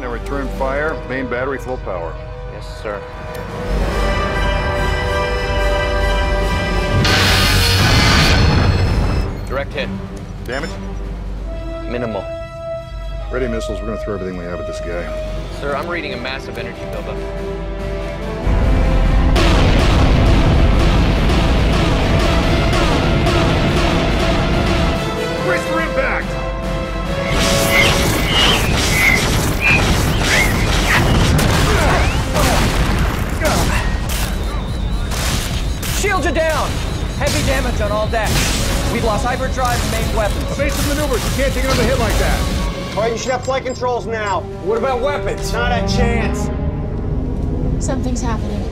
line and return fire. Main battery full power. Yes, sir. Direct hit. Damage? Minimal. Ready missiles. We're gonna throw everything we have at this guy. Sir, I'm reading a massive energy buildup. Brace for impact! Shields are down! Heavy damage on all decks. We've lost hyperdrive and main weapons. Evasive maneuvers. You can't take another hit like that. All right, you should have flight controls now. What about weapons? Not a chance. Something's happening.